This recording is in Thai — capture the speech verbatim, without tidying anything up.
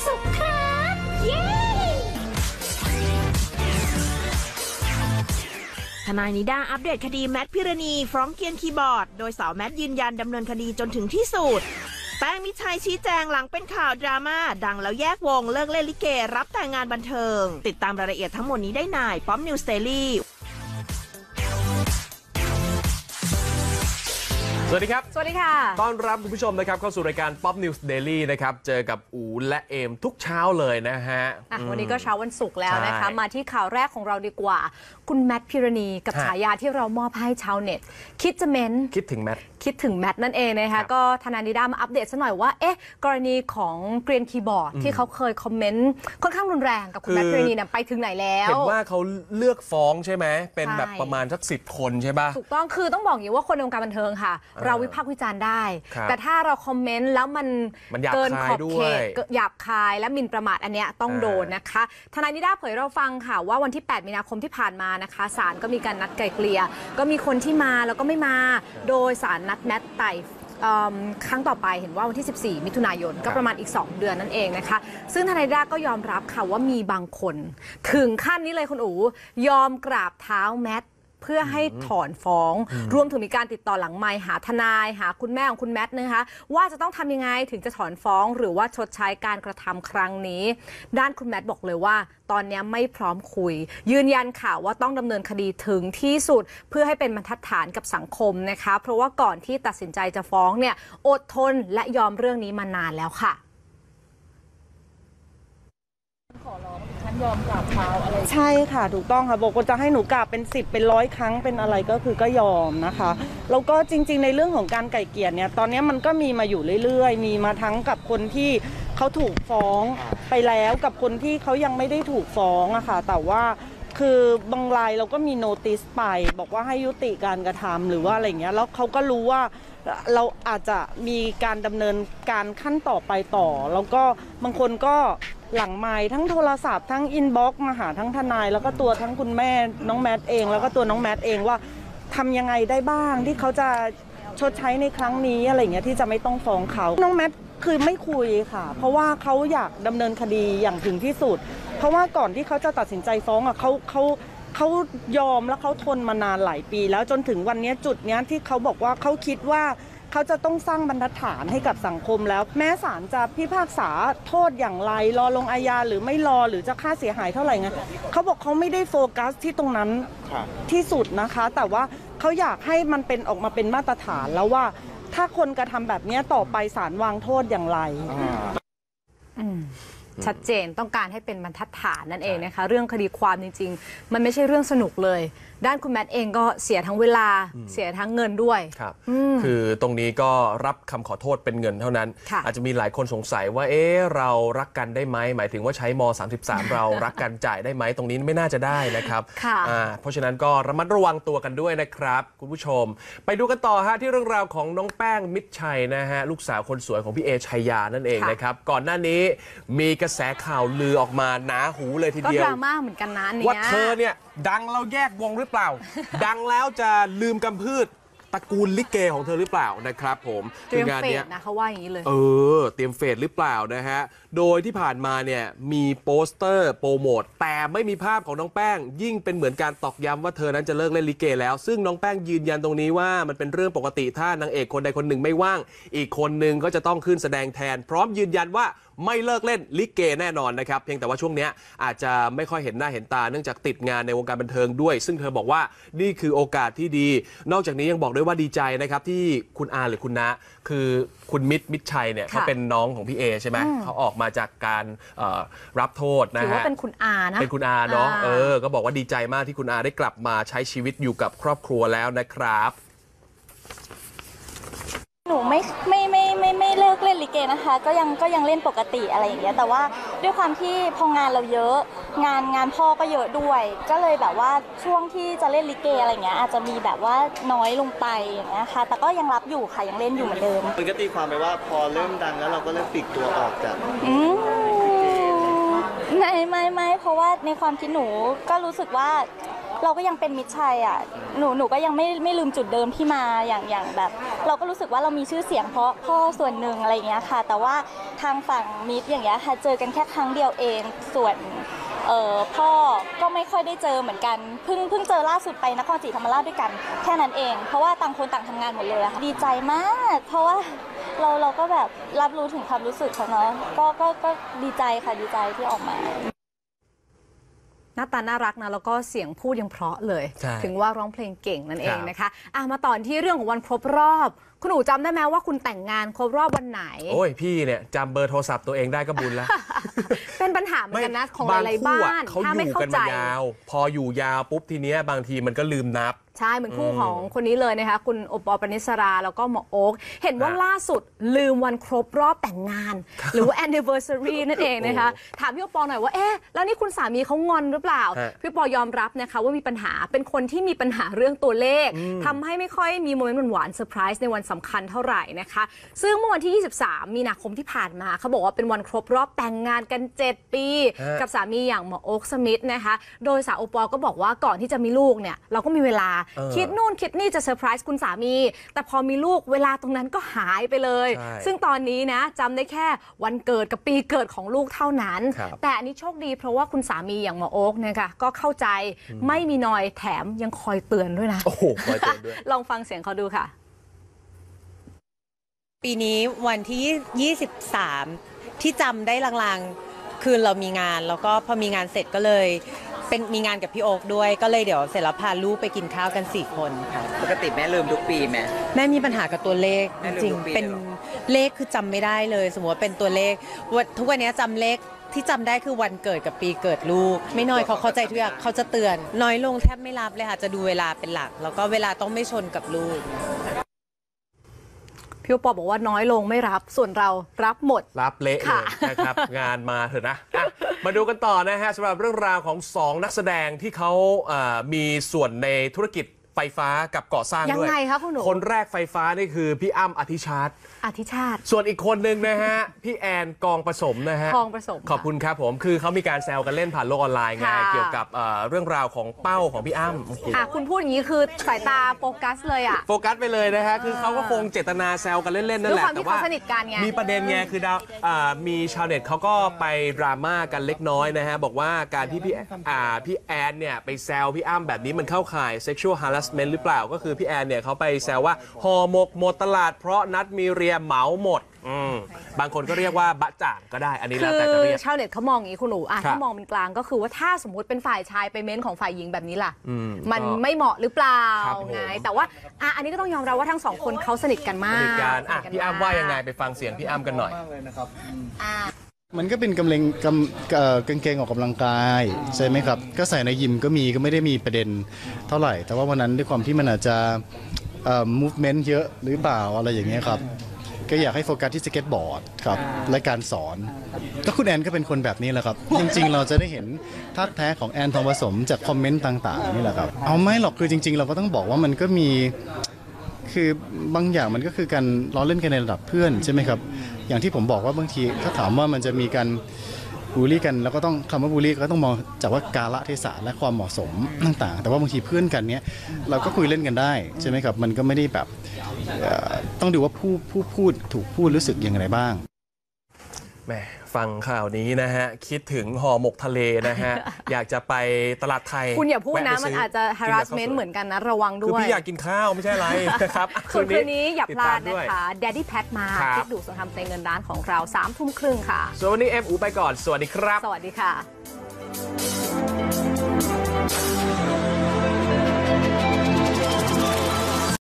สุขครับเย้ทนายนิด้าอัปเดตคดีแมทพิรณีฟ้องเกียนคีย์บอร์ดโดยสาวแมทยืนยันดำเนินคดีจนถึงที่สุดแป้งมิตรชัยชี้แจงหลังเป็นข่าวดราม่าดังแล้วแยกวงเลิกเล่นลิเกรับแต่งงานบันเทิงติดตามรายละเอียดทั้งหมดนี้ได้ในป๊อปนิวส์เดลี่สวัสดีครับสวัสดีค่ะต้อนรับคุณผู้ชมนะครับเข้าสู่รายการ Pop News Daily นะครับเจอกับอูและเอมทุกเช้าเลยนะฮะวันนี้ก็เช้าวันศุกร์แล้วนะคะมาที่ข่าวแรกของเราดีกว่าคุณแมทพิรณีกับฉายาที่เรามอบให้ชาวเน็ตคิดจะเม้นคิดถึงแมทคิดถึงแมทนั่นเองนะคะก็ทนายนิด้ามาอัปเดตซะหน่อยว่าเอ๊ะกรณีของเกรียนคีย์บอร์ดที่เขาเคยคอมเมนต์ค่อนข้างรุนแรงกับคุณแมทพิรณีเนี่ยไปถึงไหนแล้วเห็นว่าเขาเลือกฟ้องใช่ไหมเป็นแบบประมาณสักสิบคนใช่ป่ะถูกต้องคือต้องบอกอย่างว่าคนในวงการบันเทิงค่ะเราวิพากษ์วิจารณ์ได้แต่ถ้าเราคอมเมนต์แล้วมันเกินขอบเขตหยาบคายและหมิ่นประมาทอันเนี้ยต้องโดนนะคะทนายนิด้าเผยเราฟังค่ะว่าวันที่แปดมีนาคมที่ผ่านมานะคะศาลก็มีการนัดไกล่เกลี่ยก็มีคนที่มาแล้วก็ไม่มาโดยศาลนัดแมทไต่ครั้งต่อไปเห็นว่าวันที่สิบสี่มิถุนายนก็ประมาณอีกสองเดือนนั่นเองนะคะซึ่งทนายนิด้าก็ยอมรับค่ะว่ามีบางคนถึงขั้นนี้เลยคุณอู๋ยอมกราบเท้าแมทเพื่อให้ถอนฟ้องรวมถึงมีการติดต่อหลังไมค์หาทนายหาคุณแม่ของคุณแมทนะคะว่าจะต้องทำยังไงถึงจะถอนฟ้องหรือว่าชดใช้การกระทำครั้งนี้ด้านคุณแมทบอกเลยว่าตอนนี้ไม่พร้อมคุยยืนยันค่ะว่าต้องดำเนินคดีถึงที่สุดเพื่อให้เป็นบรรทัดฐานกับสังคมนะคะเพราะว่าก่อนที่ตัดสินใจจะฟ้องเนี่ยอดทนและยอมเรื่องนี้มานานแล้วค่ะขอร้องท่านยอมกราบเท้าอะไรใช่ค่ะถูกต้องค่ะบอกว่าจะให้หนูกราบเป็นสิบเป็นร้อยครั้งเป็นอะไรก็คือก็ยอมนะคะแล้วก็จริงๆในเรื่องของการไก่เกลี่ยเนี่ยตอนนี้มันก็มีมาอยู่เรื่อยๆมีมาทั้งกับคนที่เขาถูกฟ้องไปแล้วกับคนที่เขายังไม่ได้ถูกฟ้องอะค่ะแต่ว่าคือบางรายเราก็มีโนติสไปบอกว่าให้ยุติการกระทำหรือว่าอะไรเงี้ยแล้วเขาก็รู้ว่าเราอาจจะมีการดำเนินการขั้นต่อไปต่อแล้วก็บางคนก็หลังไมค์ทั้งโทรศัพท์ทั้งอินบ็อกซ์มาหาทั้งทนายแล้วก็ตัวทั้งคุณแม่น้องแมทเองแล้วก็ตัวน้องแมทเองว่าทำยังไงได้บ้างที่เขาจะชดใช้ในครั้งนี้อะไรเงี้ยที่จะไม่ต้องฟ้องเขาน้องแมทคือไม่คุยค่ะเพราะว่าเขาอยากดำเนินคดีอย่างถึงที่สุดเพราะว่าก่อนที่เขาจะตัดสินใจฟ้องอ่ะเขาเขาเขายอมแล้วเขาทนมานานหลายปีแล้วจนถึงวันนี้จุดเนี้ยที่เขาบอกว่าเขาคิดว่าเขาจะต้องสร้างบรรทัดฐานให้กับสังคมแล้วแม้ศาลจะพิพากษาโทษอย่างไรรอลงอาญาหรือไม่รอหรือจะค่าเสียหายเท่าไหร่ไงเขาบอกเขาไม่ได้โฟกัสที่ตรงนั้นที่สุดนะคะแต่ว่าเขาอยากให้มันเป็นออกมาเป็นมาตรฐานแล้วว่าถ้าคนกระทำแบบนี้ต่อไปศาลวางโทษอย่างไรชัดเจนต้องการให้เป็นบรรทัดฐานนั่นเองนะคะเรื่องคดีความจริงๆมันไม่ใช่เรื่องสนุกเลยด้านคุณแมทเองก็เสียทั้งเวลาเสียทั้งเงินด้วยครับคือตรงนี้ก็รับคำขอโทษเป็นเงินเท่านั้นอาจจะมีหลายคนสงสัยว่าเอ๊ะเรารักกันได้ไหมหมายถึงว่าใช้ม สามสิบสาม เรารักกันจ่ายได้ไหมตรงนี้ไม่น่าจะได้นะครับเพราะฉะนั้นก็ระมัดระวังตัวกันด้วยนะครับคุณผู้ชมไปดูกันต่อฮะที่เรื่องราวของน้องแป้งมิตรชัยนะฮะลูกสาวคนสวยของพี่เอชัยยานั่นเองนะครับก่อนหน้านี้มีกระแสข่าวลือออกมาหนาหูเลยทีเดียวก็ดราม่าเหมือนกันนะว่าเธอเนี่ยดังแล้วแยกวงหรือเปล่า ดังแล้วจะลืมกำพืชตระกูลลิเกของเธอหรือเปล่านะครับผมเตรียมเฟดนะเขาว่าอย่างนี้เลยเออเตรียมเฟดหรือเปล่านะฮะโดยที่ผ่านมาเนี่ยมีโปสเตอร์โปรโมทแต่ไม่มีภาพของน้องแป้งยิ่งเป็นเหมือนการตอกย้ำว่าเธอนั้นจะเลิกเล่นลิเกแล้วซึ่งน้องแป้งยืนยันตรงนี้ว่ามันเป็นเรื่องปกติถ้านางเอกคนใดคนหนึ่งไม่ว่างอีกคนหนึ่งก็จะต้องขึ้นแสดงแทนพร้อมยืนยันว่าไม่เลิกเล่นลิเกแน่นอนนะครับเพียงแต่ว่าช่วงนี้อาจจะไม่ค่อยเห็นหน้าเห็นตาเนื่องจากติดงานในวงการบันเทิงด้วยซึ่งเธอบอกว่านี่คือโอกาสที่ดีนอกจากนี้ยังบอกด้วยว่าดีใจนะครับที่คุณอาหรือคุณณคือคุณมิตรมิตรชัยเนี่ยเขาเป็นน้องของพี่เอใช่ไหมเขาออกมาจากการรับโทษนะฮะถือว่าเป็นคุณอานะเป็นคุณอาเนาะเออก็บอกว่าดีใจมากที่คุณอาได้กลับมาใช้ชีวิตอยู่กับครอบครัวแล้วนะครับหนูไม่ไม่ไม่ไม่ไม่เลิกเล่นลิเกนะคะก็ยังก็ยังเล่นปกติอะไรอย่างเงี้ยแต่ว่าด้วยความที่พองานเราเยอะงานงานพ่อก็เยอะด้วยก็เลยแบบว่าช่วงที่จะเล่นลิเกอะไรเงี้ยอาจจะมีแบบว่าน้อยลงไปอย่างเงี้ยค่ะแต่ก็ยังรับอยู่ค่ะยังเล่นอยู่เหมือนเดิมมันก็ตีความไปว่าพอเริ่มดังแล้วเราก็เริ่มปลีกตัวออกจากอืมไม่ไม่ไม่เพราะว่าในความคิดหนูก็รู้สึกว่าเราก็ยังเป็นมิตรชัยอ่ะหนูหนูก็ยังไม่ไม่ลืมจุดเดิมที่มาอย่างอย่างแบบเราก็รู้สึกว่าเรามีชื่อเสียงเพราะพ่อส่วนหนึ่งอะไรอย่างเงี้ยค่ะแต่ว่าทางฝั่งมิตรอย่างเงี้ยค่ะเจอกันแค่ครั้งเดียวเองส่วนเอ่อพ่อก็ไม่ค่อยได้เจอเหมือนกันเพิ่งเพิ่งเจอล่าสุดไปนครศรีธรรมราชด้วยกันแค่นั้นเองเพราะว่าต่างคนต่างทำงานหมดเลยค่ะดีใจมากเพราะว่าเราเราก็แบบรับรู้ถึงความรู้สึกเขาเนาะก็ก็ก็ดีใจค่ะดีใจที่ออกมาหน้าตาน่ารักนะแล้วก็เสียงพูดยังเพราะเลยถึงว่าร้องเพลงเก่งนั่นเองนะคะอ่ะมาต่อที่เรื่องของวันครบรอบคุณหนูจำได้ไหมว่าคุณแต่งงานครบรอบวันไหนโอ้ยพี่เนี่ยจำเบอร์โทรศัพท์ตัวเองได้ก็บุญแล้วเป็นปัญหาเหมือนกันนะของหลายๆบ้านถ้าไม่เข้าใจยาวพออยู่ยาวปุ๊บทีเนี้ยบางทีมันก็ลืมนับใช่เหมือนคู่ของคนนี้เลยนะคะคุณโอปอล์ ปณิสราแล้วก็หมอโอ๊คเห็นว่าล่าสุดลืมวันครบรอบแต่งงานหรือว่า anniversary นั่นเองนะคะถามพี่โอปอล์หน่อยว่าเอ๊ะแล้วนี่คุณสามีเขางอนหรือเปล่าพี่โอปอล์ยอมรับนะคะว่ามีปัญหาเป็นคนที่มีปัญหาเรื่องตัวเลขทำให้ไม่ค่อยมีโมเมนต์หวานๆเซอร์ไพรส์ในวันสำคัญเท่าไหร่นะคะซึ่งเมื่อวันที่ยี่สิบสามมีนาคมที่ผ่านมาเขาบอกว่าเป็นวันครบรอบแต่งงานกันเจ็ดปีกับสามีอย่างหมอโอ๊คสมิธนะคะโดยสาวโอปอล์ก็บอกว่าก่อนที่จะมีลูกเนี่ยเราก็มีเวลาคิดนู่นคิดนี่จะเซอร์ไพรส์คุณสามีแต่พอมีลูกเวลาตรงนั้นก็หายไปเลยซึ่งตอนนี้นะจำได้แค่วันเกิดกับปีเกิดของลูกเท่านั้นแต่อันนี้โชคดีเพราะว่าคุณสามีอย่างหมอโอ๊คเนี่ยค่ะก็เข้าใจไม่มีนอยแถมยังคอยเตือนด้วยนะโอ้โหคอยเตือนด้วยลองฟังเสียงเขาดูค่ะปีนี้วันที่ยี่สิบสามที่จำได้ลางๆคือเรามีงานแล้วก็พอมีงานเสร็จก็เลยเป็นมีงานกับพี่โอ๊คด้วยก็เลยเดี๋ยวเสร็จแล้วพาลูกไปกินข้าวกันสี่คนค่ะปกติแม่ลืมทุกปีไหมแม่มีปัญหากับตัวเลขจริงๆเป็นเลขคือจำไม่ได้เลยสมมติว่าเป็นตัวเลขทุกวันนี้จำเลขที่จำได้คือวันเกิดกับปีเกิดลูกไม่น้อยเขาเข้าใจทุกอย่างเขาจะเตือนน้อยลงแทบไม่รับเลยค่ะจะดูเวลาเป็นหลักแล้วก็เวลาต้องไม่ชนกับลูกพี่โอปอล์บอกว่าน้อยลงไม่รับส่วนเรารับหมดรับเละเลยนะครับ งานมาเถอะนะมาดูกันต่อนะฮะสำหรับเรื่องราวของสองนักแสดงที่เขามีส่วนในธุรกิจไฟฟ้ากับก่อสร้างด้วยยังไงคะคุณหนูคนแรกไฟฟ้านี่คือพี่อ้ำอธิชาติอธิชาติส่วนอีกคนหนึ่งนะฮะพี่แอนกองผสมนะฮะกองผสมขอบคุณครับผมคือเขามีการแซวกันเล่นผ่านโลกออนไลน์ไงเกี่ยวกับเรื่องราวของเป้าของพี่อ้ำอ่ะคุณพูดอย่างนี้คือสายตาโฟกัสเลยอ่ะโฟกัสไปเลยนะฮะคือเขาก็คงเจตนาแซวกันเล่นๆนั่นแหละแต่ว่ามีประเด็นไงคือดาวมีชาวเน็ตเขาก็ไปดราม่ากันเล็กน้อยนะฮะบอกว่าการที่พี่พี่แอนเนี่ยไปแซวพี่อ้ำแบบนี้มันเข้าข่าย sexual harassment หรือเปล่าก็คือพี่แอนเนี่ยเขาไปแซวว่าห่อหมกหมดตลาดเพราะนัดมีเรียเหมาหมดบางคนก็เรียกว่าบะจ่างก็ได้อันนี้แล้วแต่จะเรียกชาวเน็ตเขามองอย่างนี้คุณหนูอ่ะถ้ามองเป็นกลางก็คือว่าถ้าสมมติเป็นฝ่ายชายไปเม้นของฝ่ายหญิงแบบนี้ล่ะมันไม่เหมาะหรือเปล่าไงแต่ว่าอ่ะอันนี้ก็ต้องยอมรับว่าทั้งสองคนเขาสนิทกันมากสนิทกันอ่ะพี่อ้ำว่ายังไงไปฟังเสียงพี่อ้ำกันหน่อยมันก็เป็นกำเลงกำกางเกงออกกำลังกายใช่ไหมครับก็ใส่ในยิมก็มีก็ไม่ได้มีประเด็นเท่าไหร่แต่ว่าวันนั้นด้วยความที่มันอาจจะ movement เยอะหรือเปล่าอะไรอย่างเงี้ยครับก็อยากให้โฟกัสที่สเก็ตบอร์ดครับและการสอนก็คุณแอนก็เป็นคนแบบนี้แหละครับจริงๆเราจะได้เห็นท่าแท้ของแอนทองผสมจากคอมเมนต์ต่างๆนี่แหละครับเอาไม่หรอกคือจริงๆเราก็ต้องบอกว่ามันก็มีคือบางอย่างมันก็คือการล้อเล่นกันในระดับเพื่อนใช่ไหมครับอย่างที่ผมบอกว่าบางทีถ้าถามว่ามันจะมีการบูลลี่กันแล้วก็ต้องคำว่าบูลลี่ก็ต้องมองจากว่ากาลเทศะและความเหมาะสมต่างๆแต่ว่าบางทีเพื่อนกันเนี้ยเราก็คุยเล่นกันได้ใช่ไหมครับมันก็ไม่ได้แบบต้องดูว่าผู้ผู้พูดถูกพูดรู้สึกอย่างไรบ้างแหมฟังข่าวนี้นะฮะคิดถึงห่อหมกทะเลนะฮะ อยากจะไปตลาดไทยคุณอย่าพูดนะมันอาจจะ harassment เหมือนกันนะระวังด้วยคือพี่อยากกินข้าวไม่ใช่อะไรนะครับคืนนี้อย่าพลาดนะคะ Daddy Pat มาคลิปดูสงครามเพลงเงินล้านของเราสามทุ่มครึ่งค่ะส่วนวันนี้เอ็มอูไปก่อนสวัสดีครับสวัสดีค่ะ